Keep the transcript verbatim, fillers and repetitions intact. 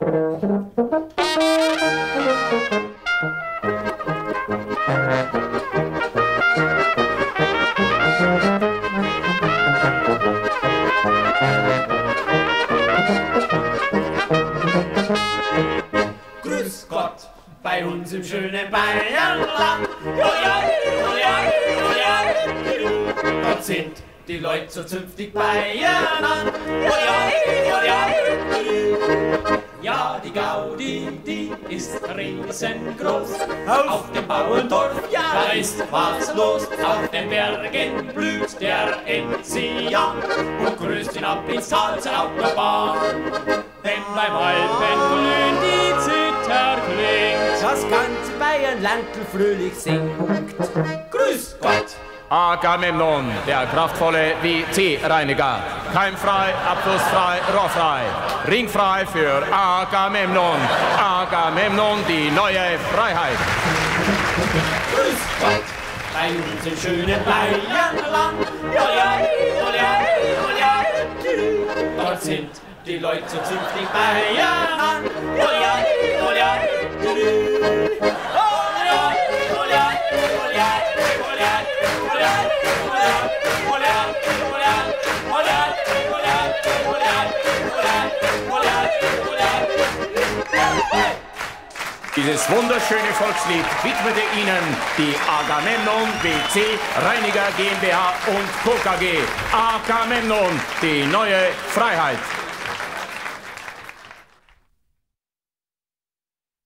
Grüß Gott, bei uns im schönen Bayernland. Dort sind die Leute so zünftig Bayern an. Ja, die Gaudi, die ist riesengroß. Auf dem Bauerndorf, ja, da ist was los. Auf den Bergen blüht der Enzian und grüßt ihn ab ins Tal zur Autobahn. Denn beim Alpenglühen die Zither klingt, das ganze Bayernland fröhlich singt. Grüß Gott! Agamemnon, der kraftvolle W C-Reiniger. Keimfrei, abflussfrei, rohrfrei. Ringfrei für Agamemnon. Agamemnon, die neue Freiheit. Grüß Gott, bei uns im schönen Bayernland. Dort sind die Leute so zünftig Bayern an. Dieses wunderschöne Volkslied widmete Ihnen die Agamemnon W C Reiniger GmbH und Co. K G. Agamemnon, die neue Freiheit.